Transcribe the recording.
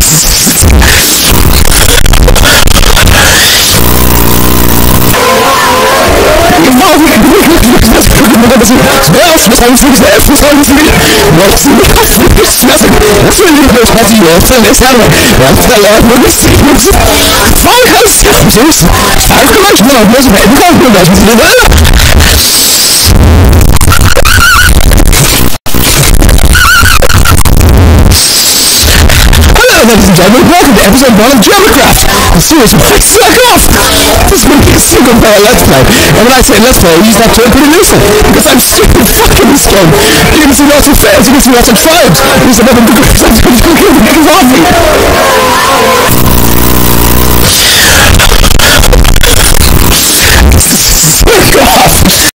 Ladies and gentlemen, welcome to episode 1 of Jammercraft, a series of Fix Suck Off! This is going to be a single player Let's Play, and when I say Let's Play, I use that term pretty loosely, because I'm super fucking this game. You can see lots of fans, you can see lots of tribes, you can see lots of groups, I'm going to kill the niggas off me! Suck off!